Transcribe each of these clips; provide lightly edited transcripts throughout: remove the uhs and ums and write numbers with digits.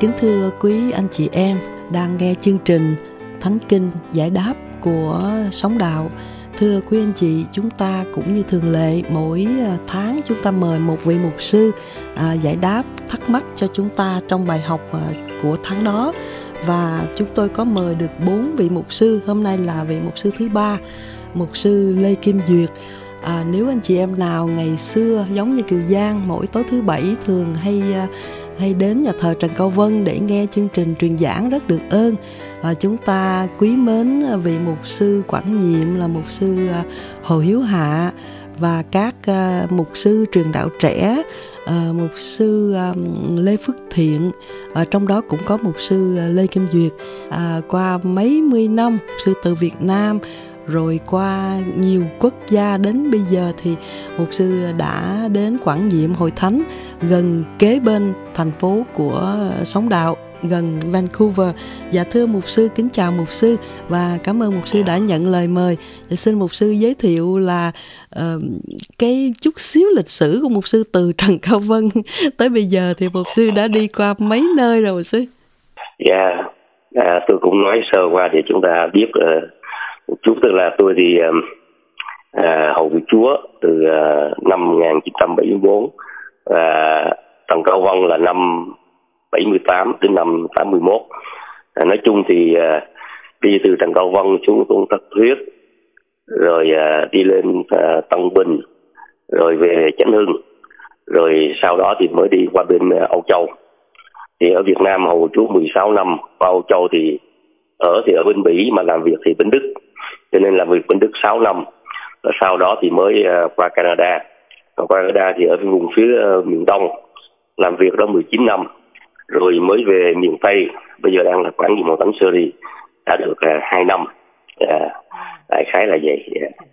Kính thưa quý anh chị em đang nghe chương trình Thánh Kinh Giải Đáp của Sống Đạo. Thưa quý anh chị, chúng ta cũng như thường lệ mỗi tháng chúng ta mời một vị mục sư giải đáp thắc mắc cho chúng ta trong bài học của tháng đó. Và chúng tôi có mời được 4 vị mục sư. Hôm nay là vị mục sư thứ 3, mục sư Lê Kim Duyệt. Nếu anh chị em nào ngày xưa giống như Kiều Giang mỗi tối thứ Bảy thường hay đến nhà thờ Trần Cao Vân để nghe chương trình truyền giảng rất được ơn. Chúng ta quý mến vị mục sư quản nhiệm là mục sư Hồ Hiếu Hạ và các mục sư truyền đạo trẻ, mục sư Lê Phước Thiện, trong đó cũng có mục sư Lê Kim Duyệt. Qua mấy mươi năm, mục sư từ Việt Nam, rồi qua nhiều quốc gia đến bây giờ thì mục sư đã đến quản nhiệm Hội Thánh gần kế bên thành phố của Sống Đạo, gần Vancouver. Dạ thưa mục sư, kính chào mục sư và cảm ơn mục sư đã nhận lời mời. Xin mục sư giới thiệu là cái chút xíu lịch sử của mục sư từ Trần Cao Vân tới bây giờ thì mục sư đã đi qua mấy nơi rồi mục sư? Dạ, tôi cũng nói sơ qua để chúng ta biết một chút. Tức là tôi thì hầu việc Chúa từ năm 1974 và Trần Cao Vân là năm 78 đến năm 81. Nói chung thì đi từ Trần Cao Vân xuống Tôn Thất Thuyết, rồi đi lên Tân Bình, rồi về Chánh Hưng, rồi sau đó thì mới đi qua bên Âu Châu. Thì ở Việt Nam hầu Chúa 16 năm, qua Âu Châu thì ở bên Bỉ mà làm việc thì bên Đức, cho nên làm việc bên Đức 6 năm. Và sau đó thì mới qua Canada. Và qua Canada thì ở vùng phía miền Đông làm việc đó 19 năm, rồi mới về miền Tây, bây giờ đang là quản lý một Thánh Syria đã được 2 năm. Đại khái là vậy.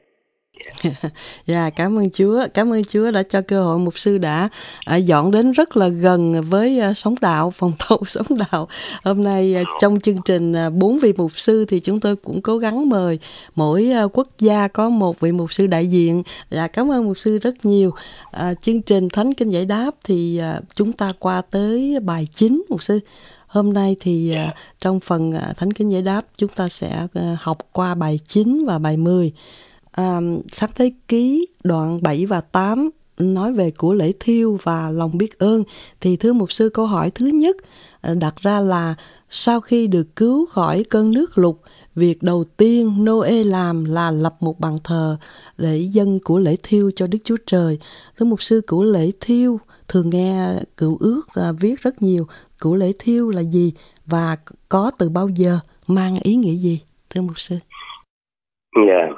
Dạ, cảm ơn Chúa đã cho cơ hội mục sư đã dọn đến rất là gần với Sống Đạo, phòng thầu Sống Đạo. Hôm nay trong chương trình 4 vị mục sư thì chúng tôi cũng cố gắng mời mỗi quốc gia có một vị mục sư đại diện. Dạ, cảm ơn mục sư rất nhiều. Chương trình Thánh Kinh Giải Đáp thì chúng ta qua tới bài 9 mục sư. Hôm nay thì trong phần Thánh Kinh Giải Đáp chúng ta sẽ học qua bài 9 và bài 10. Sáng Thế Ký đoạn 7 và 8 nói về của lễ thiêu và lòng biết ơn. Thì thưa mục sư, câu hỏi thứ nhất đặt ra là sau khi được cứu khỏi cơn nước lụt, việc đầu tiên Noe làm là lập một bàn thờ để dâng của lễ thiêu cho Đức Chúa Trời. Thưa mục sư, của lễ thiêu thường nghe Cựu Ước viết rất nhiều. Của lễ thiêu là gì và có từ bao giờ, mang ý nghĩa gì? Thưa mục sư. Dạ.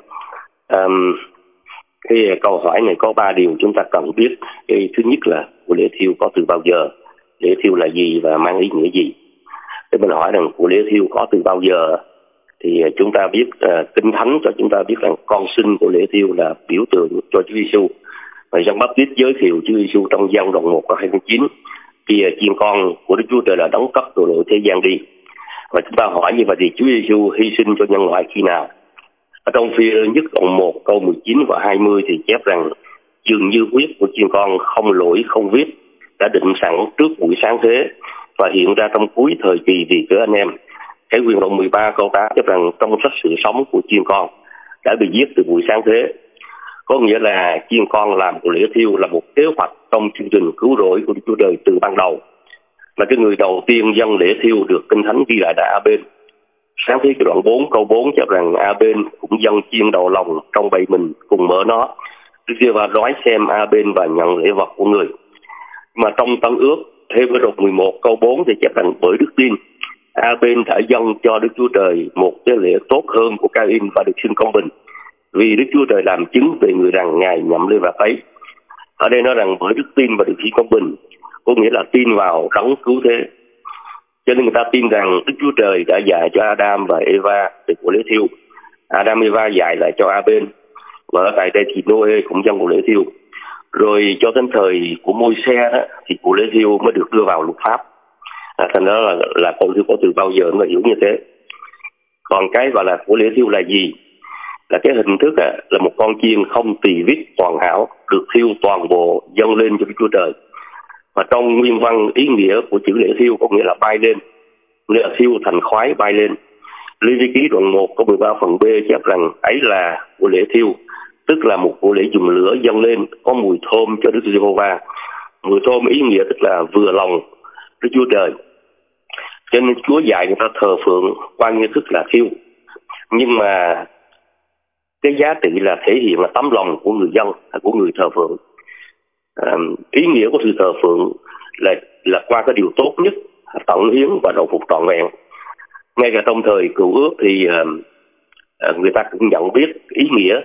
Cái câu hỏi này có 3 điều chúng ta cần biết. Cái thứ nhất là của lễ thiêu có từ bao giờ, lễ thiêu là gì và mang ý nghĩa gì. Để mình hỏi rằng của lễ thiêu có từ bao giờ thì chúng ta biết Kinh Thánh cho chúng ta biết rằng con sinh của lễ thiêu là biểu tượng cho Chúa Giêsu. Và Giăng Báp-tít giới thiệu Chúa Giêsu trong Giăng đoạn 1 câu 29 thì chiên con của Đức Chúa Trời là đấng cất tội lỗi thế gian đi. Và chúng ta hỏi như vậy thì Chúa Giêsu hy sinh cho nhân loại khi nào? Ở trong Phi-rơ nhất đoạn 1 câu 19 và 20 thì chép rằng dường như huyết của chiên con không lỗi không viết đã định sẵn trước buổi sáng thế và hiện ra trong cuối thời kỳ vì cớ anh em. Cái quyền đoạn 13 câu 8 chép rằng trong sách sự sống của chiên con đã bị giết từ buổi sáng thế. Có nghĩa là chiên con làm của lễ thiêu là một kế hoạch trong chương trình cứu rỗi của Đức Chúa Trời từ ban đầu. Mà cái người đầu tiên dâng lễ thiêu được Kinh Thánh ghi lại là A-bên. Sáng thế ký đoạn 4 câu 4 chép rằng A-bên cũng dâng chiên đầu lòng trong bầy mình cùng mở nó. Đức Giê-hô-va nói xem A-bên và nhận lễ vật của người. Mà trong Tân Ước thế với đoạn 11 câu 4 thì chép rằng bởi đức tin A-bên đã dâng cho Đức Chúa Trời một cái lễ tốt hơn của Ca-in và được xưng công bình. Vì Đức Chúa Trời làm chứng về người rằng Ngài nhậm lên và thấy. Ở đây nói rằng bởi đức tin và được xưng công bình, có nghĩa là tin vào đấng cứu thế. Cho nên người ta tin rằng Đức Chúa Trời đã dạy cho Adam và Eva về của lễ thiêu. Adam Eva dạy lại cho A-bên. Và ở tại đây thì Noe cũng dâng của lễ thiêu. Rồi cho đến thời của Môi-se đó thì của lễ thiêu mới được đưa vào luật pháp. Thành đó là con thiêu có từ bao giờ mà hiểu như thế. Còn cái gọi là của lễ thiêu là gì? Là cái hình thức là một con chiên không tỳ vết hoàn hảo được thiêu toàn bộ dâng lên cho Đức Chúa Trời. Và trong nguyên văn ý nghĩa của chữ lễ thiêu có nghĩa là bay lên, nghĩa là thiêu thành khói bay lên. Lê Vi Ký đoạn 1 câu 13 phần B chép rằng ấy là của lễ thiêu, tức là một của lễ dùng lửa dâng lên có mùi thơm cho Đức Giê-hô-va. Mùi thơm ý nghĩa tức là vừa lòng Đức Chúa Trời. Cho nên Chúa dạy người ta thờ phượng qua nghi thức là thiêu. Nhưng mà cái giá trị là thể hiện là tấm lòng của người dân, của người thờ phượng. Ý nghĩa của sự thờ phượng là qua cái điều tốt nhất, tận hiến và đầu phục trọn vẹn. Ngay cả trong thời Cựu Ước thì người ta cũng nhận biết ý nghĩa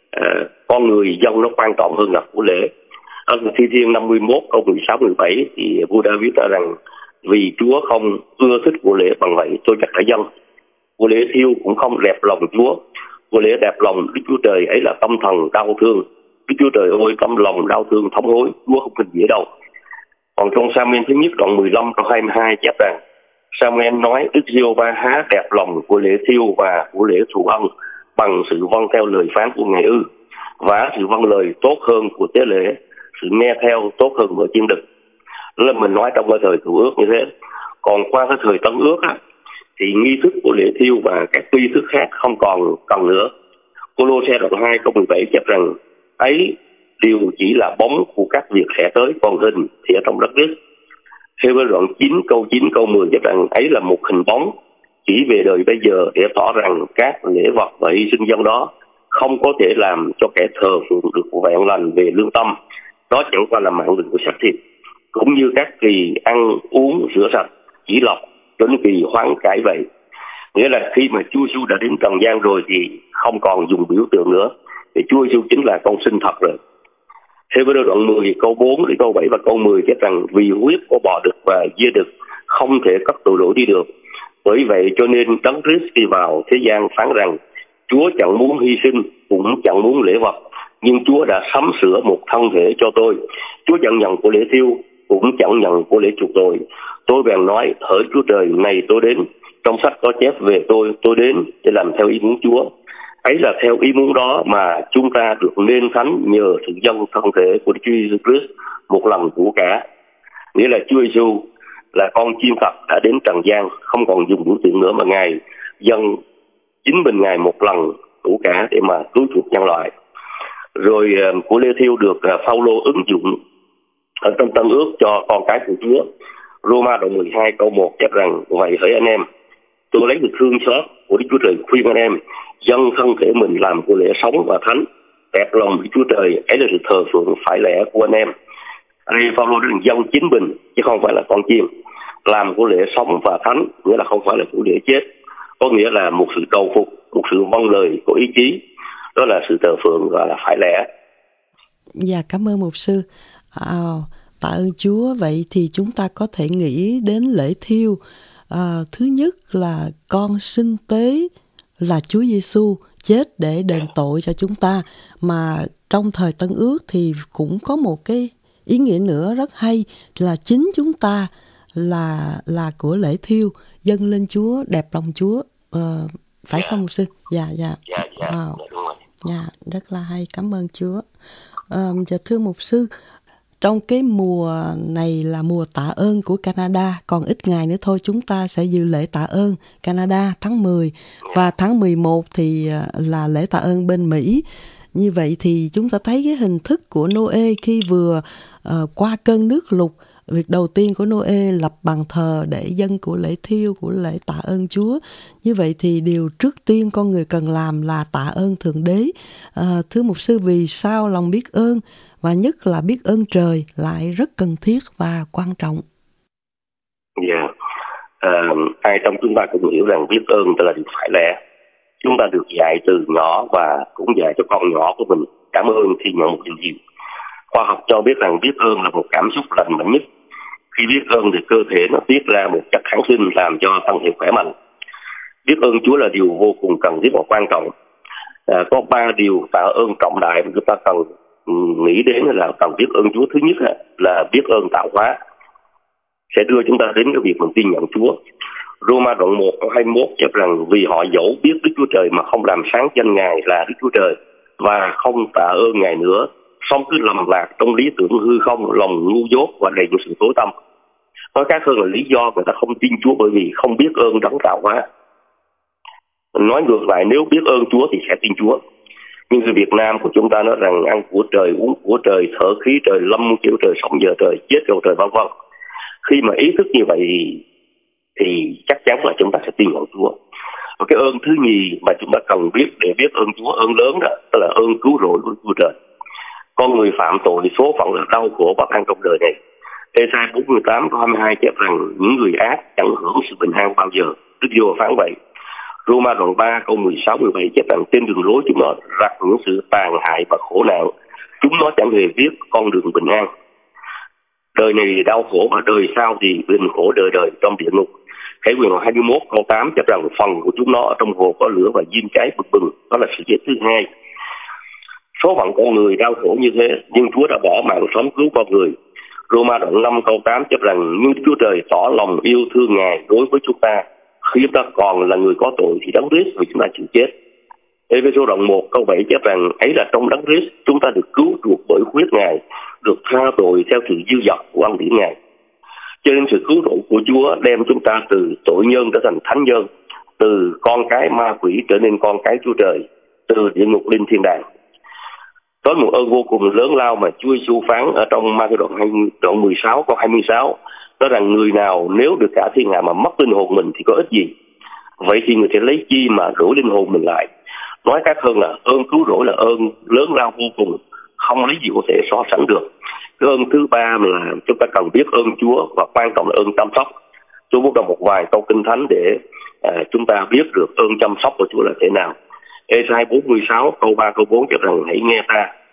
con người dân nó quan trọng hơn là của lễ. Ở Thi Thiên 51 câu 16-17 thì vua David nói rằng vì Chúa không ưa thích của lễ bằng vậy tôi chắc đã dâng. Của lễ thiêu cũng không đẹp lòng Chúa. Của lễ đẹp lòng Đức Chúa Trời ấy là tâm thần đau thương. Đức Chúa Trời ơi, tâm lòng đau thương thống hối, Chúa không thích dễ đâu. Còn trong Sa-muel thứ nhất đoạn 15 câu 22 chép rằng Sa-muel nói Đức Giê-hô-va há đẹp lòng của lễ thiêu và của lễ thụ ân bằng sự vâng theo lời phán của Ngài ư, và sự vâng lời tốt hơn của tế lễ, sự nghe theo tốt hơn của chiên đực. Đó là mình nói trong cái thời Cựu Ước như thế. Còn qua cái thời Tân Ước á, thì nghi thức của lễ thiêu và các nghi thức khác không còn cần nữa. Cô-lô-se đoạn 2 câu 17 chép rằng ấy đều chỉ là bóng của các việc sẽ tới, còn hình thì ở trong đất nước. Hê-bơ đoạn 9 câu 10 chép rằng ấy là một hình bóng chỉ về đời bây giờ để tỏ rằng các lễ vật và hy sinh dân đó không có thể làm cho kẻ thờ phượng được vẹn lành về lương tâm. Đó chẳng qua là mạng lệnh của xác thịt, cũng như các kỳ ăn uống rửa sạch chỉ lọc đến kỳ hoán cải vậy. Nghĩa là khi mà Chúa Giêsu đã đến trần gian rồi thì không còn dùng biểu tượng nữa, thì Chúa Giêsu chính là con sinh thật rồi. Hê-bơ đoạn 10 câu 4 đến câu 7 và câu 10 chép rằng vì huyết của bò đực và dê đực không thể cất tội lỗi đi được. Bởi vậy cho nên Đấng Christ đi vào thế gian phán rằng Chúa chẳng muốn hy sinh cũng chẳng muốn lễ vật, nhưng Chúa đã sắm sửa một thân thể cho tôi. Chúa chẳng nhận của lễ thiêu cũng chẳng nhận của lễ chuộc tội. Tôi bèn nói hỡi Chúa Trời, này tôi đến. Trong sách có chép về tôi đến để làm theo ý muốn Chúa. Ấy là theo ý muốn đó mà chúng ta được nên thánh nhờ sự dâng thân thể của Đức Chúa Giêsu Christ một lần của cả. Nghĩa là Chúa Giêsu là con chiên thật đã đến trần gian, không còn dùng biểu tượng nữa mà Ngài dâng chính mình Ngài một lần đủ cả để mà cứu chuộc nhân loại. Rồi của lễ thiêu được Phao-lô ứng dụng ở trong Tân Ước cho con cái của Chúa. Roma đoạn 12 câu 1 chép rằng vậy hỡi anh em, tôi lấy được thương xót của Đức Chúa Trời khuyên anh em dâng thân thể mình làm của lễ sống và thánh, đẹp lòng Đức Chúa Trời, ấy là sự thờ phượng phải lẽ của anh em. Ở đây Phao-lô đã dâng chính mình chứ không phải là con chiên, làm của lễ sống và thánh, nghĩa là không phải là của lễ chết, có nghĩa là một sự cầu phục, một sự vâng lời của ý chí, đó là sự thờ phượng gọi là phải lẽ. Dạ, cảm ơn mục sư. Tạ ơn Chúa. Vậy thì chúng ta có thể nghĩ đến lễ thiêu. Thứ nhất là con sinh tế là Chúa Giêsu chết để đền tội cho chúng ta. Mà trong thời Tân Ước thì cũng có một cái ý nghĩa nữa rất hay là chính chúng ta là của lễ thiêu dâng lên Chúa, đẹp lòng Chúa. Phải không mục sư? Dạ. Dạ, rất là hay. Cảm ơn Chúa. Dạ, thưa mục sư, trong cái mùa này là mùa tạ ơn của Canada, còn ít ngày nữa thôi chúng ta sẽ dự lễ tạ ơn Canada tháng 10 và tháng 11 thì là lễ tạ ơn bên Mỹ. Như vậy thì chúng ta thấy cái hình thức của Noe khi vừa qua cơn nước lụt, việc đầu tiên của Noe lập bàn thờ để dâng của lễ thiêu, của lễ tạ ơn Chúa. Như vậy thì điều trước tiên con người cần làm là tạ ơn Thượng Đế. Thưa mục sư, vì sao lòng biết ơn và nhất là biết ơn trời lại rất cần thiết và quan trọng? Ai trong chúng ta cũng hiểu rằng biết ơn là điều phải lẽ. Chúng ta được dạy từ nhỏ và cũng dạy cho con nhỏ của mình cảm ơn khi nhận một điều gì. Khoa học cho biết rằng biết ơn là một cảm xúc lành mạnh nhất. Khi biết ơn thì cơ thể nó tiết ra một chất kháng sinh làm cho thân thể khỏe mạnh. Biết ơn Chúa là điều vô cùng cần thiết và quan trọng. Có 3 điều tạ ơn trọng đại mà chúng ta cần nghĩ đến là cần biết ơn Chúa. Thứ nhất là biết ơn tạo hóa, sẽ đưa chúng ta đến cái việc mình tin nhận Chúa. Roma đoạn 1 câu 21 chép rằng vì họ dẫu biết Đức Chúa Trời mà không làm sáng danh Ngài là Đức Chúa Trời và không tạ ơn Ngài nữa song cứ lầm lạc trong lý tưởng hư không, lòng ngu dốt và đầy những sự tối tăm. Nói khác hơn là lý do người ta không tin Chúa bởi vì không biết ơn đấng tạo hóa. Nói ngược lại, nếu biết ơn Chúa thì sẽ tin Chúa. Nhưng người Việt Nam của chúng ta nói rằng ăn của trời, uống của trời, thở khí trời, lâm kiểu trời, sống giờ trời, chết cầu trời, vân vân. Khi mà ý thức như vậy thì chắc chắn là chúng ta sẽ tin vào Chúa. Và cái ơn thứ nhì mà chúng ta cần biết để biết ơn Chúa, ơn lớn đó, tức là ơn cứu rỗi của Chúa trời. Con người phạm tội số phận là đau khổ bất an trong đời này. Ê-sai 48 câu 22 chép rằng những người ác chẳng hưởng sự bình an bao giờ. Đức Giê-hô phán vậy. Roma đoạn 3 câu 16-17 chép rằng trên đường lối chúng nó rặt những sự tàn hại và khổ nạn. Chúng nó chẳng hề biết con đường bình an. Đời này đau khổ và đời sau thì bình khổ đời đời trong địa ngục. Khải Huyền 21 câu 8 chép rằng phần của chúng nó ở trong hồ có lửa và diêm cháy bừng bừng. Đó là sự chết thứ hai. Số phận con người đau khổ như thế, nhưng Chúa đã bỏ mạng sống cứu con người. Roma đoạn 5 câu 8 chép rằng nhưng Chúa trời tỏ lòng yêu thương Ngài đối với chúng ta. Khi chúng ta còn là người có tội thì Đấng Christ vì chúng ta chịu chết. Ê-phê-sô đoạn 1 câu 7 chép rằng ấy là trong Đấng Christ chúng ta được cứu chuộc bởi huyết Ngài, được tha tội theo sự dư dật của ân điển Ngài. Cho nên sự cứu rỗi của Chúa đem chúng ta từ tội nhân trở thành thánh nhân, từ con cái ma quỷ trở nên con cái Chúa trời, từ địa ngục lên thiên đàng. Có một ơn vô cùng lớn lao mà Chúa Giêsu phán ở trong Ma-thi-ơ đoạn 16 câu 26, đó rằng người nào nếu được cả thiên hạ mà mất linh hồn mình thì có ích gì? Vậy thì người sẽ lấy chi mà rỗi linh hồn mình lại? Nói khác hơn là ơn cứu rỗi là ơn lớn lao vô cùng, không lấy gì có thể so sánh được. Cái ơn thứ ba là chúng ta cần biết ơn Chúa và quan trọng là ơn chăm sóc. Tôi muốn đọc một vài câu kinh thánh để chúng ta biết được ơn chăm sóc của Chúa là thế nào. Ê-sai 46 câu 3 câu 4 cho rằng hãy nghe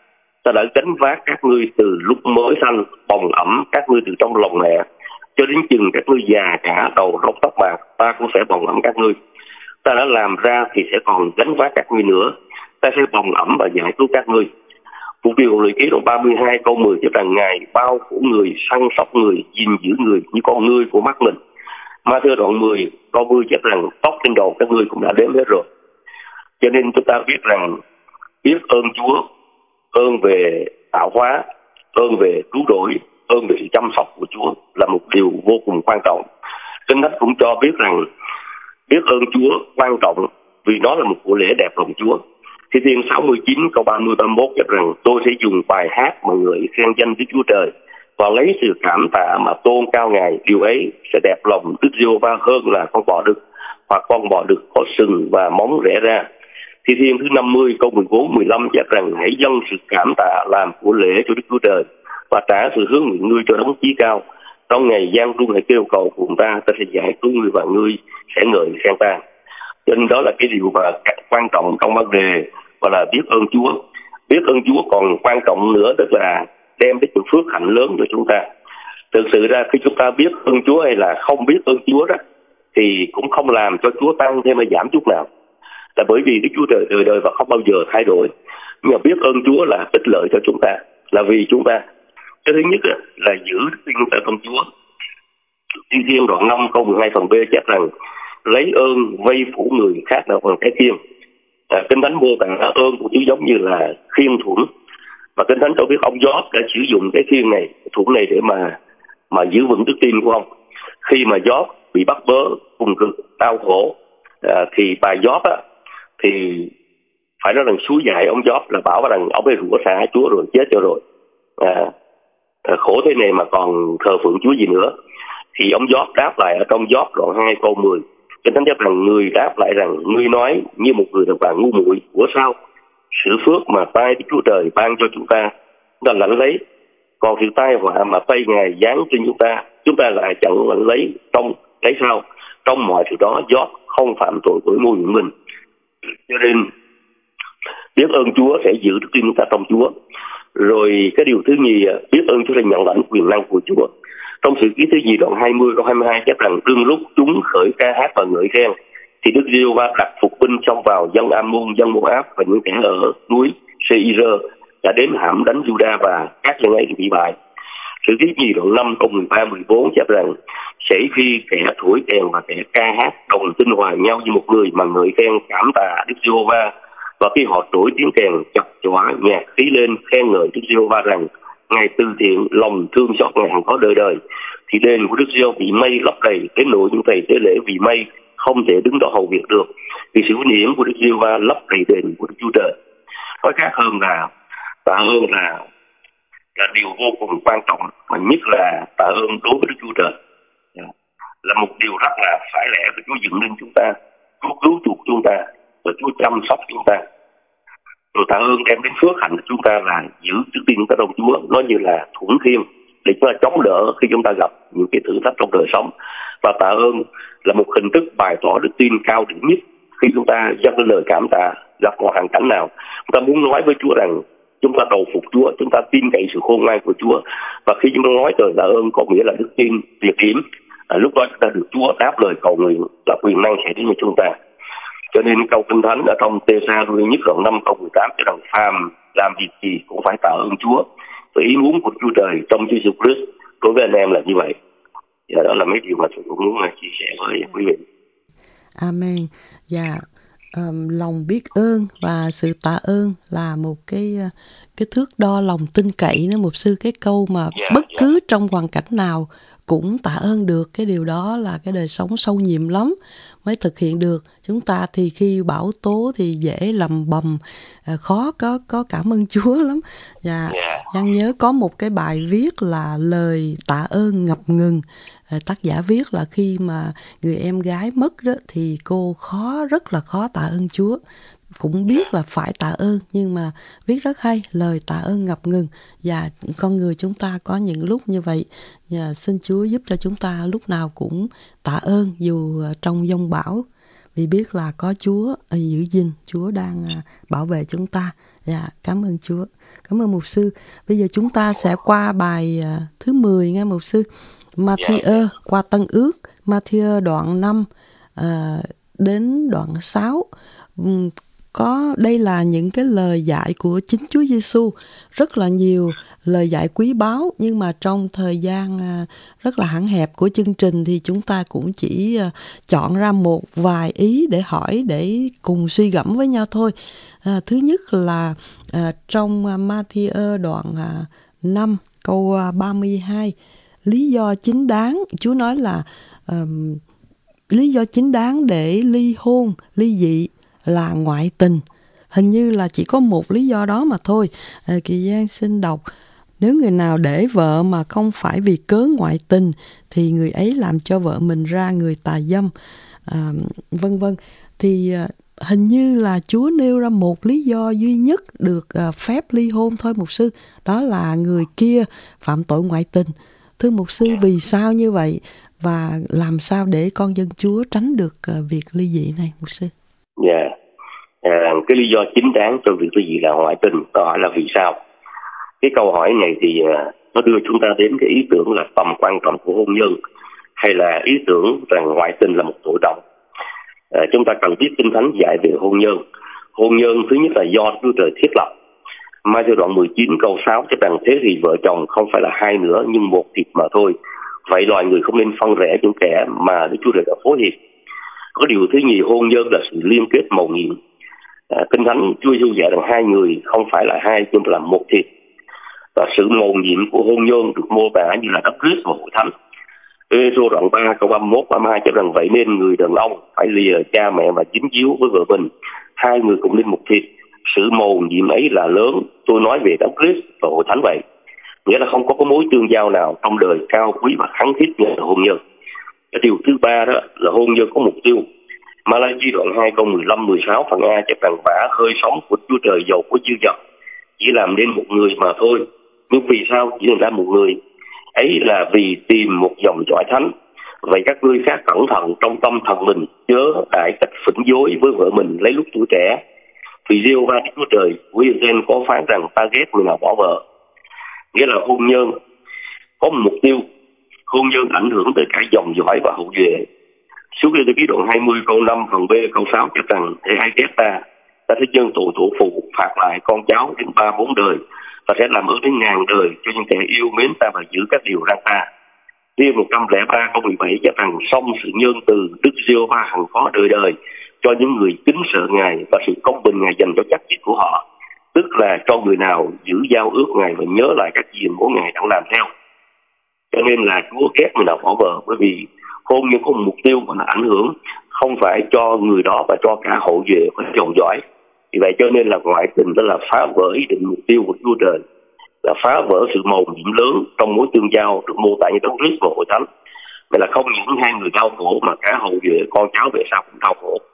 ta đã gánh vác các ngươi từ lúc mới sanh, bồng ẵm các ngươi từ trong lòng mẹ, cho đến chừng các ngươi già cả đầu râu tóc bạc, ta cũng sẽ bồng ẵm các ngươi. Ta đã làm ra thì sẽ còn gánh vác các ngươi nữa, ta sẽ bồng ẵm và giải cứu các ngươi. Phụ Điều Lời Ký đoạn 32 câu 10 cho rằng Ngài bao phủ người, săn sóc người, gìn giữ người như con ngươi của mắt mình. Ma-thi-ơ đoạn 10 câu 10 chép rằng tóc trên đầu các ngươi cũng đã đếm hết rồi. Cho nên chúng ta biết rằng biết ơn Chúa, ơn về tạo hóa, ơn về cứu rỗi, ơn về sự chăm sóc của Chúa là một điều vô cùng quan trọng. Kinh Thánh cũng cho biết rằng biết ơn Chúa quan trọng vì nó là một của lễ đẹp lòng Chúa. Thi Thiên 69 câu 30-31 chép rằng tôi sẽ dùng bài hát mà người khen danh Đức Chúa Trời và lấy sự cảm tạ mà tôn cao Ngài. Điều ấy sẽ đẹp lòng Đức Giê-hô-va hơn là con bò đực hoặc con bò đực có sừng và móng rẽ ra. Thi Thiên thứ 50 câu 14-15 chép rằng hãy dâng sự cảm tạ làm của lễ cho Đức Chúa Trời và trả sự hướng nguyện ngươi cho Đấng Chí Cao. Trong ngày gian trung hãy kêu cầu cùng ta sẽ giải cứu ngươi và ngươi sẽ ngợi khen ta. Cho nên đó là cái điều mà quan trọng trong vấn đề và là biết ơn Chúa. Biết ơn Chúa còn quan trọng nữa, tức là đem đến những phước hạnh lớn cho chúng ta. Thực sự ra khi chúng ta biết ơn Chúa hay là không biết ơn Chúa đó thì cũng không làm cho Chúa tăng thêm hay giảm chút nào. Là bởi vì Đức Chúa Trời đời đời và không bao giờ thay đổi. Nhưng mà biết ơn Chúa là ích lợi cho chúng ta, là vì chúng ta. Cái thứ nhất là giữ đức tin tại trong Chúa. Thi Thiên đoạn 5 câu 12 phần B chép rằng lấy ơn vây phủ người khác là bằng cái khiên. Kinh Thánh mô tả ơn của Chúa giống như là khiên thuẫn. Và Kinh Thánh cho biết ông Gióp đã sử dụng cái khiên này, thuẫn này để mà giữ vững đức tin của ông. Khi mà Gióp bị bắt bớ, cùng cực, đau khổ, thì bà Gióp thì phải nói rằng suối dạy ông Gióp là bảo rằng ông ấy rủa xả Chúa rồi chết cho rồi. Khổ thế này mà còn thờ phượng Chúa gì nữa. Thì ông Gióp đáp lại ở trong Gióp đoạn 2 câu 10. Kinh Thánh chép rằng người đáp lại rằng ngươi nói như một người đàn bà ngu muội, của sao sự phước mà tay Đức Chúa Trời ban cho chúng ta lãnh lấy, còn sự tai họa mà tay Ngài giáng trên chúng ta lại chẳng lãnh lấy. Lấy sao? Trong mọi sự đó Gióp không phạm tội bởi môi miệng mình. Cho nên biết ơn Chúa sẽ giữ đức tin chúng ta trong Chúa. Rồi cái điều thứ nhì, biết ơn Chúa là nhận lãnh quyền năng của Chúa. Trong Sử Ký thứ nhì đoạn 20 câu 22 chép rằng đương lúc chúng khởi ca hát và ngợi khen thì Đức Giê-hô-va đặt phục binh xông vào dân Am-môn, dân Mô-áp và những kẻ ở núi Se-ir đã đến hãm đánh Giu-đa và các dân ấy bị bại. Sử Ký nhì đoạn 5 câu 13-14 chép rằng sẽ khi kẻ thổi kèn và kẻ ca hát đồng tinh hòa nhau như một người mà ngợi khen cảm tạ Đức Giê-hô-va Và khi họ trỗi tiếng kèn chập chọa nhạc khí lên khen ngợi Đức Giê-hô-va rằng Ngài từ thiện lòng thương xót Ngài hằng có đời đời, thì đền của Đức Giê-hô bị mây lấp đầy đến nỗi những thầy tế lễ vì mây không thể đứng đó hầu việc được, vì sự vinh hiển của Đức Giê-hô-va lấp đầy đền của Đức Chúa Trời. Nói khác hơn là tạ ơn là điều vô cùng quan trọng, mà nhất là tạ ơn đối với Đức Chúa Trời là một điều rất là phải lẽ của Chúa dựng nên chúng ta, Chúa cứu chuộc chúng ta và Chúa chăm sóc chúng ta. Rồi tạ ơn đem đến phước hạnh của chúng ta là giữ trước tiên chúng ta trong Chúa, nó như là thuẫn thiên để chúng ta chống đỡ khi chúng ta gặp những cái thử thách trong đời sống. Và tạ ơn là một hình thức bày tỏ đức tin cao đẳng nhất khi chúng ta dâng lên lời cảm tạ gặp một hoàn cảnh nào. Chúng ta muốn nói với Chúa rằng chúng ta đầu phục Chúa, chúng ta tin cậy sự khôn ngoan của Chúa. Và khi chúng ta nói lời tạ ơn có nghĩa là đức tin tuyệt điểm, lúc đó chúng ta được Chúa đáp lời cầu nguyện là quyền năng sẽ đến với chúng ta. Cho nên câu Kinh Thánh ở trong Tê-sa-ri nhất đoạn 5 câu 18 cho rằng phàm làm việc gì cũng phải tạ ơn Chúa. Và ý muốn của Chúa Trời trong Chúa Giêsu Christ đối với anh em là như vậy. Và đó là mấy điều mà tôi cũng muốn chia sẻ với quý vị. Amen. Dạ, lòng biết ơn và sự tạ ơn là một cái thước đo lòng tin cậy nữa mục sư. Cái câu mà bất cứ trong hoàn cảnh nào cũng tạ ơn được, cái điều đó là cái đời sống sâu nhiệm lắm mới thực hiện được. Chúng ta thì khi bão tố thì dễ lầm bầm, khó có cảm ơn Chúa lắm. Và Giang nhớ có một cái bài viết là lời tạ ơn ngập ngừng. Tác giả viết là khi mà người em gái mất đó, thì cô rất là khó tạ ơn Chúa. Cũng biết là phải tạ ơn, nhưng mà viết rất hay, lời tạ ơn ngập ngừng. Và con người chúng ta có những lúc như vậy. Và xin Chúa giúp cho chúng ta lúc nào cũng tạ ơn dù trong giông bão, vì biết là có Chúa giữ gìn, Chúa đang bảo vệ chúng ta. Dạ, cảm ơn Chúa. Cảm ơn mục sư. Bây giờ chúng ta sẽ qua bài thứ 10 nghe mục sư. Ma-thi-ơ qua Tân Ước, Ma-thi-ơ đoạn 5 đến đoạn 6. Đây là những cái lời dạy của chính Chúa Giêsu, rất là nhiều lời dạy quý báu, nhưng mà trong thời gian rất là hạn hẹp của chương trình thì chúng ta cũng chỉ chọn ra một vài ý để hỏi, để cùng suy gẫm với nhau thôi. Thứ nhất là trong Ma-thi-ơ đoạn 5 câu 32, lý do chính đáng, Chúa nói là lý do chính đáng để ly hôn, ly dị là ngoại tình. Hình như là chỉ có một lý do đó mà thôi. Kỳ Giang xin đọc: nếu người nào để vợ mà không phải vì cớ ngoại tình thì người ấy làm cho vợ mình ra người tà dâm, vân vân. Thì hình như là Chúa nêu ra một lý do duy nhất được phép ly hôn thôi mục sư, đó là người kia phạm tội ngoại tình. Thưa mục sư, vì sao như vậy và làm sao để con dân Chúa tránh được việc ly dị này mục sư? Cái lý do chính đáng cho việc ly dị là ngoại tình. Câu hỏi là vì sao? Cái câu hỏi này thì nó đưa chúng ta đến cái ý tưởng là tầm quan trọng của hôn nhân, hay là ý tưởng rằng ngoại tình là một tội trọng. Chúng ta cần biết Kinh Thánh dạy về hôn nhân. Hôn nhân thứ nhất là do Chúa Trời thiết lập. Ma-thi-ơ đoạn 19 câu 6 cho rằng thế thì vợ chồng không phải là hai nữa nhưng một thịt mà thôi. Vậy loài người không nên phân rẽ những kẻ mà Đức Chúa Trời đã phối hiệp. Có điều thứ nhì, hôn nhân là sự liên kết mầu nhiệm. Kinh Thánh Chúa Giêsu dạy rằng hai người không phải là hai, nhưng là một thịt. Và sự mầu nhiệm của hôn nhân được mô tả như là Đấng Christ và hội thánh. Ê-rô đoạn 3 câu 31 32 cho rằng vậy nên người đàn ông phải lìa cha mẹ và dính díu với vợ mình, hai người cùng lên một thịt. Sự mầu nhiệm ấy là lớn. Tôi nói về Đấng Christ và hội thánh vậy. Nghĩa là không có mối tương giao nào trong đời cao quý và khăng khít như là hôn nhân. Cái điều thứ ba đó là hôn nhân có mục tiêu. Ma-la-chi đoạn 2 câu 15-16 phần A chép rằng vả hơi sống của Chúa Trời dầu có dư dật chỉ làm nên một người mà thôi. Nhưng vì sao chỉ làm ra một người? Ấy là vì tìm một dòng dõi thánh. Vậy các ngươi khác cẩn thận trong tâm thần mình, chớ đại cách phỉnh dối với vợ mình lấy lúc tuổi trẻ. Vì Giê-hô-va Chúa Trời của Israel có phán rằng ta ghét người nào bỏ vợ. Nghĩa là hôn nhân có một mục tiêu. Hôn nhân ảnh hưởng tới cả dòng dõi và hậu duệ. Suốt Lê Ký đoạn 20 câu 5 phần B câu 6 cho rằng để ai ghét ta sẽ nhân tội tổ phụ phạt lại con cháu đến 3-4 đời và sẽ làm ơn đến ngàn đời cho những kẻ yêu mến ta và giữ các điều răn ta. Điêu 103 câu 17 cho rằng song sự nhân từ Đức Giê-hô-va hằng có đời đời cho những người kính sợ Ngài và sự công bình Ngài dành cho chắc chắn của họ, tức là cho người nào giữ giao ước Ngài và nhớ lại các gì của Ngài đang làm theo. Cho nên là Chúa ghét người nào bỏ vợ, bởi vì hôn nhân có một mục tiêu mà nó ảnh hưởng không phải cho người đó và cho cả hậu duệ có dòng dõi. Vì vậy cho nên là ngoại tình đó là phá vỡ ý định mục tiêu của Chúa Trời, là phá vỡ sự mầu nhiệm lớn trong mối tương giao được mô tả như Đấng Christ và Hội Thánh. Vậy là không những hai người đau khổ mà cả hậu duệ con cháu về sau cũng đau khổ.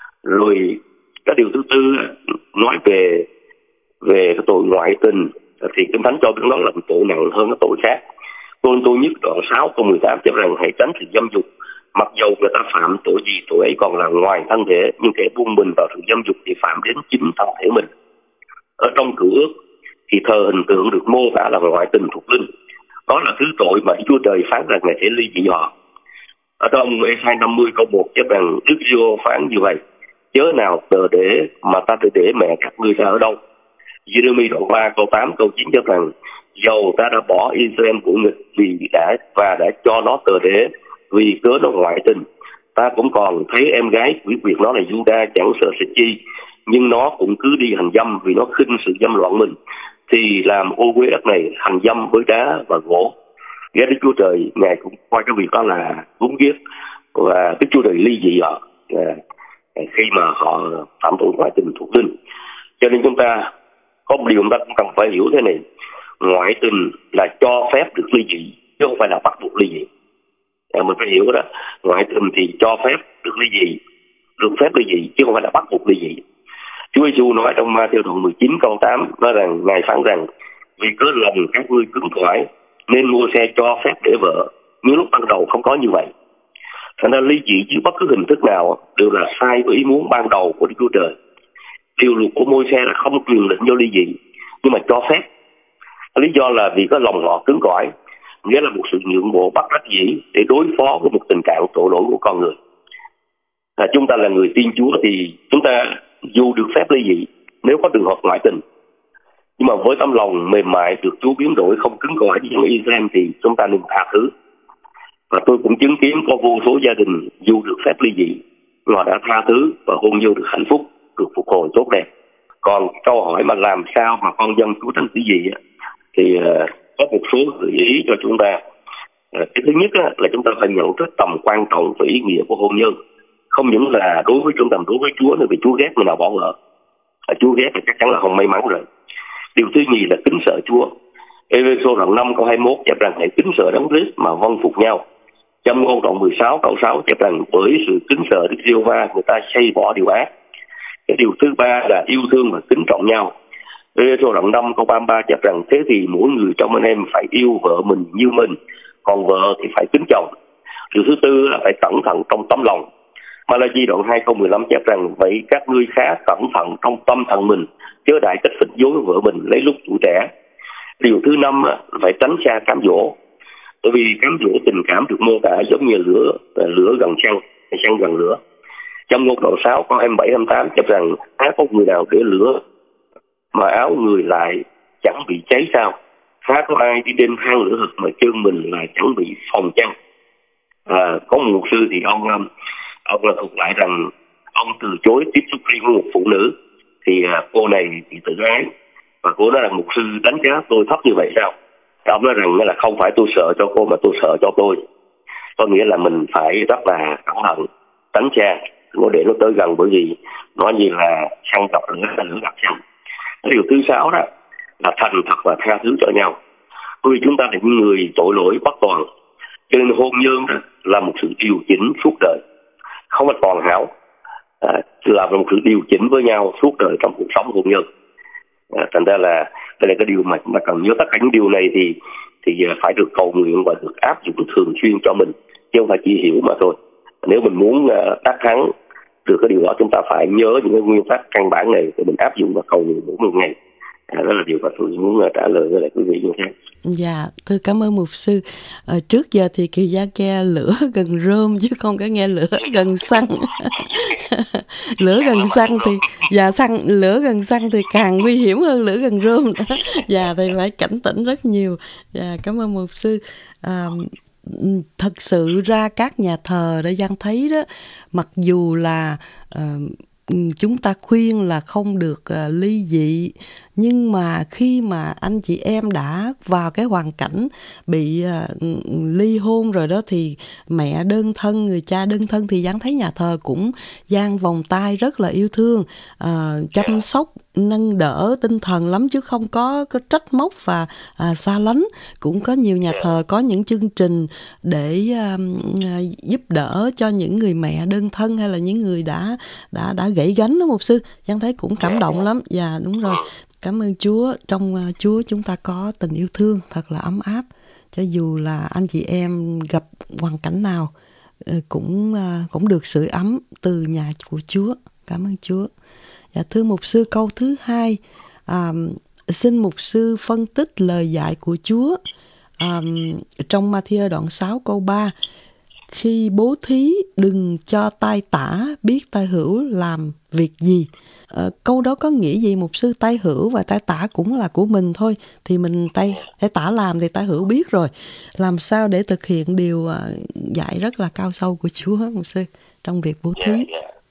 Rồi cái điều thứ tư nói về cái tội ngoại tình thì Kinh Thánh cho biết nó là một tội nặng hơn cái tội khác. Tôi nhất đoạn 6 câu 18 cho rằng hãy tránh sự dâm dục. Mặc dầu người ta phạm tội gì, tội ấy còn là ngoài thân thể, nhưng kẻ buông mình vào sự dâm dục thì phạm đến chính thân thể mình. Ở trong Cựu Ước thì thờ hình tượng được mô tả là ngoại tình thuộc linh. Đó là thứ tội mà Chúa Trời phán rằng Ngài sẽ ly dị họ. Ở trong Ê-sai 50 câu 1 chép rằng Đức Giê-hô phán như vậy: chớ nào tờ để mà ta tự để mẹ các ngươi ra ở đâu. Giê-rê-mi đoạn 3 câu 8 câu 9 chép rằng dầu ta đã bỏ Israel của nghịch đã cho nó tờ để vì cớ nó ngoại tình, ta cũng còn thấy em gái quỷ quyệt nó là Giu-đa chẳng sợ sệt chi, nhưng nó cũng cứ đi hành dâm vì nó khinh sự dâm loạn mình, thì làm ô uế đất này hành dâm với đá và gỗ. Ghét Đức Chúa Trời Ngài cũng coi cái việc đó là đúng ghét, và Đức Chúa Trời ly dị họ khi mà họ phạm tội ngoại tình thuộc linh. Cho nên chúng ta có một điều chúng ta cũng cần phải hiểu thế này: ngoại tình là cho phép được ly dị chứ không phải là bắt buộc ly dị. Mình phải hiểu đó, ngoại tình thì cho phép được ly dị, được phép ly dị chứ không phải là bắt buộc ly dị. Chúa Giêsu nói trong Ma-thi-ơ đoạn 19 câu 8 nói rằng Ngài phán rằng vì cớ lòng các ngươi cứng cỏi nên mua xe cho phép để vợ, nhưng lúc ban đầu không có như vậy. Thành ra ly dị chứ bất cứ hình thức nào đều là sai với ý muốn ban đầu của Đức Chúa Trời. Điều luật của Môi-se là không truyền lệnh vô ly dị, nhưng mà cho phép. Lý do là vì có lòng họ cứng cỏi, nghĩa là một sự nhượng bộ bất đắc dĩ để đối phó với một tình trạng tội lỗi của con người. Chúng ta là người tin Chúa thì chúng ta dù được phép ly dị nếu có trường hợp ngoại tình, nhưng mà với tấm lòng mềm mại được Chúa biến đổi không cứng cỏi như người Israel thì chúng ta nên tha thứ. Và tôi cũng chứng kiến có vô số gia đình dù được phép ly dị, họ đã tha thứ và hôn nhân được hạnh phúc, được phục hồi tốt đẹp. Còn câu hỏi mà làm sao mà con dân Chúa tránh ly dị thì có một số gợi ý cho chúng ta. Cái thứ nhất là chúng ta phải nhận thức tầm quan trọng và ý nghĩa của hôn nhân, không những là đối với chúng ta, đối với Chúa nữa, vì Chúa ghét người nào bỏ vợ. Chúa ghét thì chắc chắn là không may mắn rồi. Điều thứ nhì là kính sợ Chúa. Ê-phê-sô đoạn 5 câu 21 chép rằng hãy kính sợ Đấng Christ mà vâng phục nhau. Châm ngôn đoạn 16 câu 6 chép rằng bởi sự kính sợ Đức Giê-hô-va người ta xây bỏ điều ác. Cái điều thứ ba là yêu thương và kính trọng nhau. Ê-phê-sô đoạn 5 câu 33 chép rằng thế thì mỗi người trong anh em phải yêu vợ mình như mình, còn vợ thì phải kính chồng. Điều thứ tư là phải cẩn thận trong tấm lòng. Ma-la-chi đoạn 2 câu 15 chép rằng vậy các ngươi khá cẩn thận trong tâm thần mình, chớ đại cách phịch dối vợ mình lấy lúc tuổi trẻ. Điều thứ năm là phải tránh xa cám dỗ, bởi vì cám dỗ tình cảm được mô tả giống như lửa gần xăng, xăng gần lửa. Trong ngôn đoạn 6 câu 27-28 chép rằng há có người nào để lửa mà áo người lại chẳng bị cháy sao? Há có ai đi đến hang lửa hực mà chân mình lại chẳng bị phồng chăng? Có một mục sư thì ông là thuộc lại rằng ông từ chối tiếp xúc riêng với một phụ nữ, thì cô này bị tự ái và cô nói rằng mục sư đánh giá tôi thấp như vậy sao? Ông nói rằng là không phải tôi sợ cho cô mà tôi sợ cho tôi. Có nghĩa là mình phải rất là cẩn thận, tránh xa, đừng có để nó tới gần, bởi vì nó như là xăng gặp lửa là lửa gặp xăng. Điều thứ 6 đó là thành thật và tha thứ cho nhau. Bởi vì chúng ta là những người tội lỗi bất toàn, cho nên hôn nhân đó là một sự điều chỉnh suốt đời, không phải toàn hảo, là một sự điều chỉnh với nhau suốt đời trong cuộc sống hôn nhân. Thành ra là đây là cái điều mà chúng ta cần nhớ. Tất cả những điều này thì phải được cầu nguyện và được áp dụng thường xuyên cho mình, chứ không phải chỉ hiểu mà thôi. Nếu mình muốn đắc thắng được cái điều đó, chúng ta phải nhớ những cái nguyên tắc căn bản này để mình áp dụng và cầu nguyện mỗi một ngày. Đó là điều mà tôi muốn trả lời với lại quý vị như thế. Dạ, thưa cảm ơn mục sư. Trước giờ thì Kỳ Gia nghe lửa gần rơm chứ không có nghe lửa gần xăng. Lửa gần xăng thì lửa gần xăng thì càng nguy hiểm hơn lửa gần rơm. Dạ, thì phải cảnh tỉnh rất nhiều. Dạ, cảm ơn mục sư. thật sự ra các nhà thờ đã Giang thấy đó, mặc dù là chúng ta khuyên là không được ly dị, nhưng mà khi mà anh chị em đã vào cái hoàn cảnh bị ly hôn rồi đó, thì mẹ đơn thân, người cha đơn thân, thì Giang thấy nhà thờ cũng dang vòng tay rất là yêu thương, chăm sóc, nâng đỡ tinh thần lắm, chứ không có trách móc và xa lánh. Cũng có nhiều nhà thờ có những chương trình để giúp đỡ cho những người mẹ đơn thân hay là những người đã gãy gánh đó mục sư. Giang thấy cũng cảm động lắm. Dạ đúng rồi. Cảm ơn Chúa, trong Chúa chúng ta có tình yêu thương thật là ấm áp. Cho dù là anh chị em gặp hoàn cảnh nào cũng được sưởi ấm từ nhà của Chúa. Cảm ơn Chúa. Dạ, thưa mục sư, câu thứ 2, xin mục sư phân tích lời dạy của Chúa trong Ma-thi-ơ đoạn 6 câu 3. Khi bố thí đừng cho tay tả biết tay hữu làm việc gì. Câu đó có nghĩa gì mục sư? Tay hữu và tay tả cũng là của mình thôi, thì mình tay tả làm thì tay hữu biết rồi. Làm sao để thực hiện điều dạy rất là cao sâu của Chúa mục sư trong việc bố thí?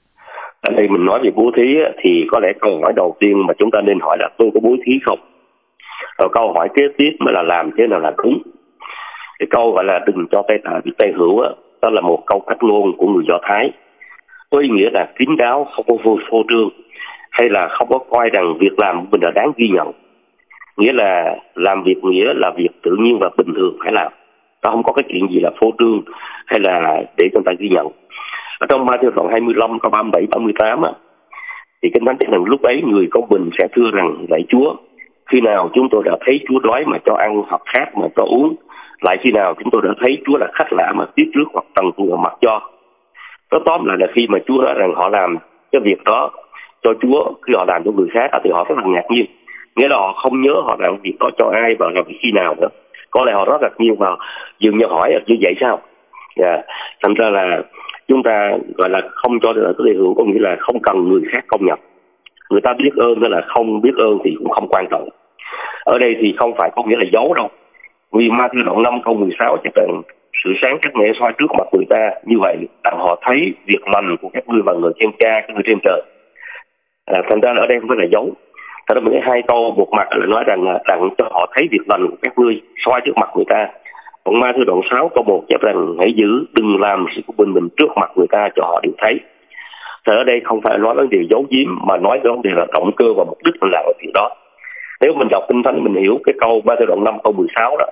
Ở đây mình nói về bố thí thì có lẽ câu hỏi đầu tiên mà chúng ta nên hỏi là tôi có bố thí không? Rồi câu hỏi kế tiếp mới là làm thế nào là đúng. Cái câu gọi là đừng cho tay tả biết tay hữu đó là một câu cắt ngôn của người Do Thái, có ý nghĩa là kín đáo, không có phô trương, hay là không có coi rằng việc làm của mình là đáng ghi nhận. Nghĩa là làm việc nghĩa là việc tự nhiên và bình thường phải làm, ta không có cái chuyện gì là phô trương hay là để cho người ta ghi nhận. Ở trong Ma-thi-ơ đoạn 25 câu 37-38 thì Kinh Thánh nói rằng lúc ấy người công bình sẽ thưa rằng lạy Chúa, khi nào chúng tôi đã thấy Chúa đói mà cho ăn, hoặc khát mà cho uống? Lại khi nào chúng tôi đã thấy Chúa là khách lạ mà tiếp trước, hoặc tầng tầng mặc cho? Nó tóm lại là khi mà Chúa nói rằng họ làm cái việc đó cho Chúa, khi họ làm cho người khác thì họ rất là ngạc nhiên. Nghĩa là họ không nhớ họ làm việc đó cho ai và làm việc khi nào nữa. Có lẽ họ rất ngạc nhiên và dường như hỏi như vậy sao? Thành ra là chúng ta gọi là không cho được cái hữu, có nghĩa là không cần người khác công nhận. Người ta biết ơn hay là không biết ơn thì cũng không quan trọng. Ở đây thì không phải có nghĩa là giấu đâu. Vì Ma-thi-ơ đoạn 5 câu 16 chắc rằng sự sáng các mẹ soi trước mặt người ta, như vậy đặng họ thấy việc lành của các ngươi và người trên cha, các ngươi trên trời. Thành ra là ở đây không phải là giấu. Thật ra mình thấy hai câu, một mặt là nói rằng là đặng cho họ thấy việc lành của các ngươi soi trước mặt người ta. Còn Ma-thi-ơ đoạn 6 câu 1 chép rằng hãy giữ, đừng làm sự của mình trước mặt người ta cho họ đều thấy. Thì ở đây không phải nói vấn đề giấu giếm, mà nói vấn đề là động cơ và mục đích mình làm cái việc đó. Nếu mình đọc Kinh Thánh mình hiểu cái câu Ma-thi-ơ đoạn 5 câu 16 đó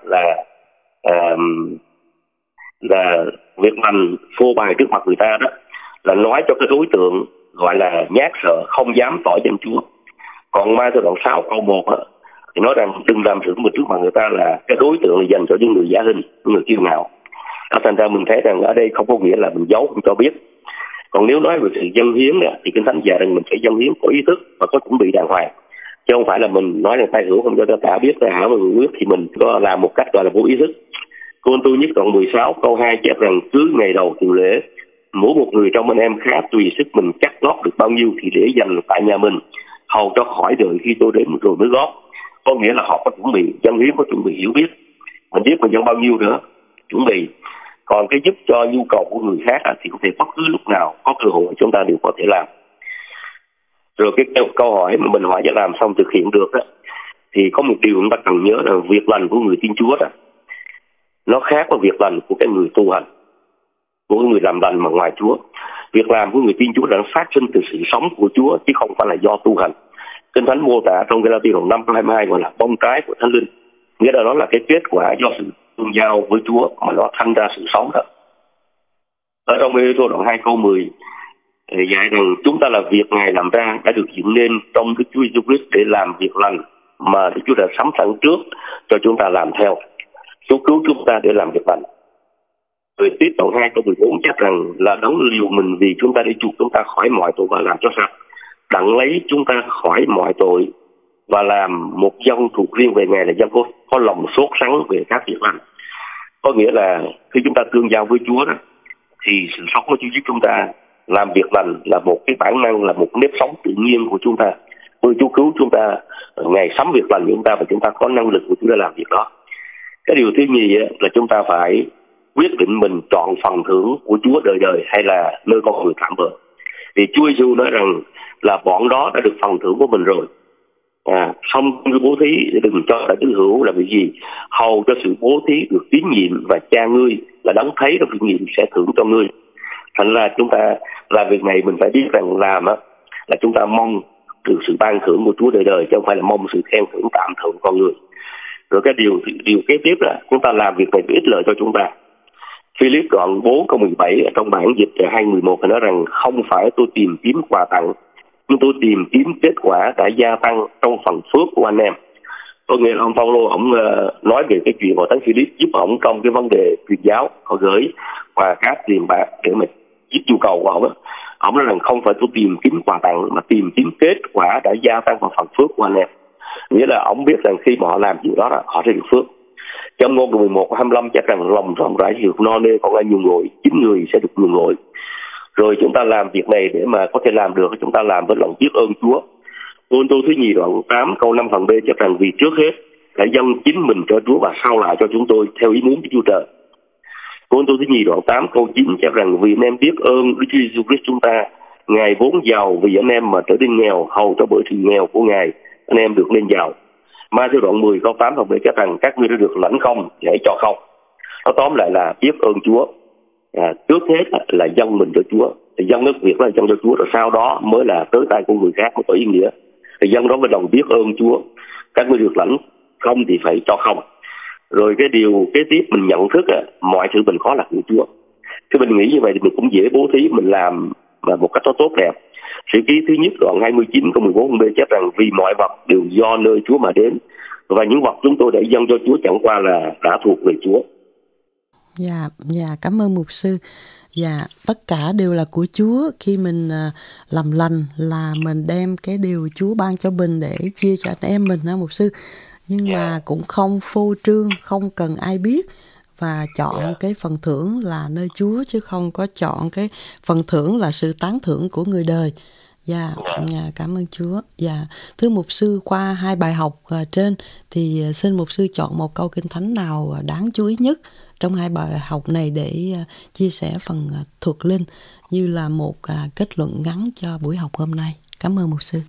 là việc lành phô bày trước mặt người ta, đó là nói cho cái đối tượng gọi là nhát sợ, không dám tỏ danh Chúa. Còn Ma-thi-ơ đoạn 6 câu 1 thì nói rằng đừng làm sự của mình trước mặt người ta, là cái đối tượng là dành cho những người giả hình, những người kiêu ngạo. Thành ra mình thấy rằng ở đây không có nghĩa là mình giấu, không cho biết. Còn nếu nói về sự dâng hiến thì Kinh Thánh dạy rằng mình phải dâng hiến có ý thức và có chuẩn bị đàng hoàng, chứ không phải là mình nói là tay hữu không cho ta biết, ta hảo mà người quyết thì mình có làm một cách gọi là vô ý thức. Cô-rinh-tô nhất đoạn 16 câu 2 chép rằng cứ ngày đầu tuần lễ, mỗi một người trong anh em khác tùy sức mình cắt góp được bao nhiêu thì để dành tại nhà mình, hầu cho khỏi đợi khi tôi đến rồi mới góp. Có nghĩa là họ có chuẩn bị dâng hiến, có chuẩn bị hiểu biết, mình biết mình dâng bao nhiêu nữa, chuẩn bị. Còn cái giúp cho nhu cầu của người khác thì có thể bất cứ lúc nào có cơ hội chúng ta đều có thể làm. Rồi cái câu hỏi mà mình hỏi để làm xong thực hiện được thì có một điều chúng ta cần nhớ là việc lành của người tin Chúa nó khác với việc lành của cái người tu hành, của người làm lành mà ngoài Chúa. Việc làm của người tin Chúa đã phát sinh từ sự sống của Chúa chứ không phải là do tu hành. Kinh Thánh mô tả trong Galatia đoạn 5 câu 22 gọi là bông trái của Thánh Linh, nghĩa là đó là cái kết quả do sự tương giao với Chúa mà nó thành ra sự sống đó. Ở trong Ê-phê-sô đoạn 2 câu 10 thì dạy rằng chúng ta là việc Ngài làm ra đã được dựng nên trong Đức Chúa Giêsu Christ để làm việc lành mà Đức Chúa đã sắm sẵn trước cho chúng ta làm theo. Chúa cứu chúng ta để làm việc lành. Rồi tiếp đoạn 2 câu 14 chắc rằng là đấng liều mình vì chúng ta để chuộc chúng ta khỏi mọi tội và làm cho sạch, đặng lấy chúng ta khỏi mọi tội và làm một dân thuộc riêng về Ngài là dân có lòng sốt sắng về các việc lành. Có nghĩa là khi chúng ta tương giao với Chúa đó, thì sự sống của Chúa giúp chúng ta làm việc lành là một cái bản năng, là một nếp sống tự nhiên của chúng ta. Bởi Chúa cứu chúng ta, Ngài sắm việc lành của chúng ta và chúng ta có năng lực của chúng ta làm việc đó. Cái điều thứ nhì là chúng ta phải quyết định mình chọn phần thưởng của Chúa đời đời hay là nơi con người tạm bợ. Thì Chúa Giêsu nói rằng là bọn đó đã được phần thưởng của mình rồi. Xong cứ bố thí đừng cho đại tứ hữu là vì gì? Hầu cho sự bố thí được tín nhiệm và cha ngươi là đấng thấy trong kinh nghiệm sẽ thưởng cho ngươi. Thành ra chúng ta làm việc này mình phải biết rằng làm là chúng ta mong được sự ban thưởng của Chúa đời đời, chứ không phải là mong sự khen thưởng tạm thời của con người. Rồi cái điều kế tiếp là chúng ta làm việc này có ích lợi cho chúng ta. Philip đoạn 4 câu 17 ở trong bản dịch 2:11 nói rằng không phải tôi tìm kiếm quà tặng, nhưng tôi tìm kiếm kết quả đã gia tăng trong phần phước của anh em. Tôi nghe ông Phaolô ông nói về cái chuyện hội thánh Philip giúp ông trong cái vấn đề truyền giáo, họ gửi quà cáp tiền bạc để mà giúp nhu cầu của ông. Ông nói rằng không phải tôi tìm kiếm quà tặng mà tìm kiếm kết quả đã gia tăng vào phần phước của anh em. Nghĩa là ông biết rằng khi mà họ làm chuyện đó họ sẽ được phước. Trong ngôn từ 11-25 chắc rằng lòng rộng rãi hiểu no nê còn ai nhường lội, chính người sẽ được nhường lội. Rồi chúng ta làm việc này để mà có thể làm được, chúng ta làm với lòng biết ơn Chúa. Cô Tô thứ nhì đoạn 8 câu 5 phần B chắc rằng vì trước hết đã dâng chính mình cho Chúa và sau lại cho chúng tôi theo ý muốn của Chúa Trời. Cô Tô thứ nhì đoạn 8 câu 9 chắc rằng vì anh em biết ơn Đức Chúa Giêsu Christ chúng ta, Ngài vốn giàu vì anh em mà trở nên nghèo, hầu cho bởi sự nghèo của Ngài anh em được lên giàu. Ma theo đoạn 10 câu 8 phần B chắc rằng các ngươi đã được lãnh không để cho không. Nó tóm lại là biết ơn Chúa. Trước hết là dâng mình cho Chúa, thì dâng nước việc là dâng cho Chúa, rồi sau đó mới là tới tay của người khác mới có ý nghĩa. Thì dâng đó với lòng biết ơn Chúa, các ngươi được lãnh không thì phải cho không. Rồi cái điều kế tiếp mình nhận thức mọi sự mình có là của Chúa. Khi mình nghĩ như vậy thì mình cũng dễ bố thí, mình làm mà một cách nó tốt đẹp. Sử ký thứ nhất đoạn 29 câu 14 B chép rằng vì mọi vật đều do nơi Chúa mà đến, và những vật chúng tôi đã dâng cho Chúa chẳng qua là đã thuộc về Chúa. Dạ, cảm ơn mục sư. Dạ, tất cả đều là của Chúa. Khi mình làm lành là mình đem cái điều Chúa ban cho mình để chia cho anh em mình ha mục sư. Nhưng mà cũng không phô trương, không cần ai biết, và chọn cái phần thưởng là nơi Chúa chứ không có chọn cái phần thưởng là sự tán thưởng của người đời. Cảm ơn Chúa. Thưa mục sư, qua hai bài học trên thì xin mục sư chọn một câu Kinh Thánh nào đáng chú ý nhất trong hai bài học này để chia sẻ phần thuộc linh như là một kết luận ngắn cho buổi học hôm nay. Cảm ơn mục sư.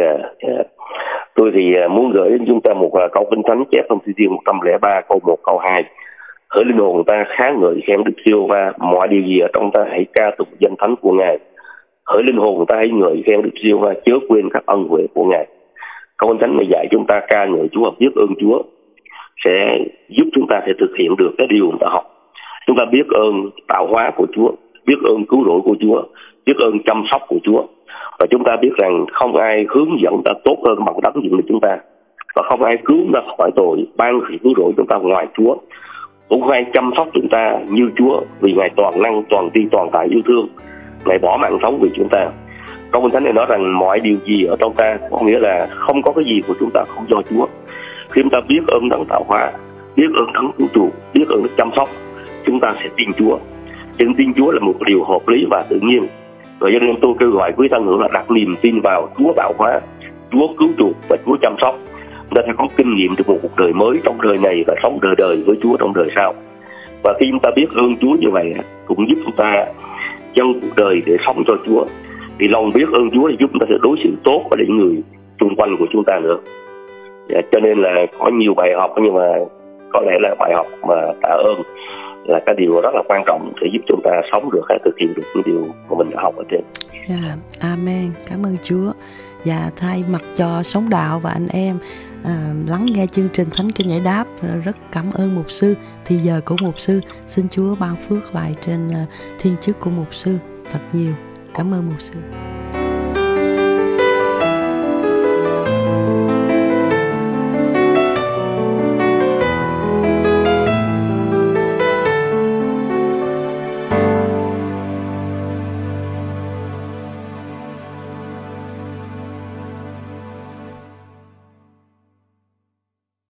Tôi thì muốn gửi đến chúng ta một câu Kinh Thánh chép trong Thi Thiên 103 câu 1 câu 2. Hỡi linh hồn ta khá ngợi khen Đức Giê-hô-va, mọi điều gì ở trong ta hãy ca tụng danh thánh của Ngài. Hỡi linh hồn ta hãy ngợi khen Đức Giê-hô-va, chớ quên các ân huệ của Ngài. Câu Kinh Thánh này dạy chúng ta ca ngợi Chúa, biết ơn Chúa sẽ giúp chúng ta sẽ thực hiện được cái điều chúng ta học. Chúng ta biết ơn tạo hóa của Chúa, biết ơn cứu rỗi của Chúa, biết ơn chăm sóc của Chúa. Và chúng ta biết rằng không ai hướng dẫn ta tốt hơn bằng đấng dựng được chúng ta, và không ai cứu ta khỏi tội, ban sự cứu rỗi chúng ta ngoài Chúa. Cũng không ai chăm sóc chúng ta như Chúa, vì Ngài toàn năng, toàn tri, toàn tại, yêu thương. Ngài bỏ mạng sống vì chúng ta. Câu Kinh Thánh này nói rằng mọi điều gì ở trong ta, có nghĩa là không có cái gì của chúng ta không do Chúa. Khi chúng ta biết ơn đấng tạo hóa, biết ơn đấng cứu chuộc, biết ơn đấng chăm sóc, chúng ta sẽ tin Chúa. Chính tin Chúa là một điều hợp lý và tự nhiên. Rồi cho nên tôi kêu gọi quý thân hữu là đặt niềm tin vào Chúa tạo hóa, Chúa cứu chuộc và Chúa chăm sóc. Chúng ta sẽ có kinh nghiệm được một cuộc đời mới trong đời này và sống đời đời với Chúa trong đời sau. Và khi chúng ta biết ơn Chúa như vậy cũng giúp chúng ta dâng cuộc đời để sống cho Chúa. Vì lòng biết ơn Chúa thì giúp chúng ta sẽ đối xử tốt với những người xung quanh của chúng ta nữa. Cho nên là có nhiều bài học, nhưng mà có lẽ là bài học mà tạ ơn là cái điều rất là quan trọng để giúp chúng ta sống được hay thực hiện được những điều mà mình đã học ở trên. Amen. Cảm ơn Chúa. Thay mặt cho Sống Đạo và anh em lắng nghe chương trình Thánh Kinh Giải Đáp, rất cảm ơn mục sư. Thì giờ của mục sư, xin Chúa ban phước lại trên thiên chức của mục sư thật nhiều. Cảm ơn mục sư.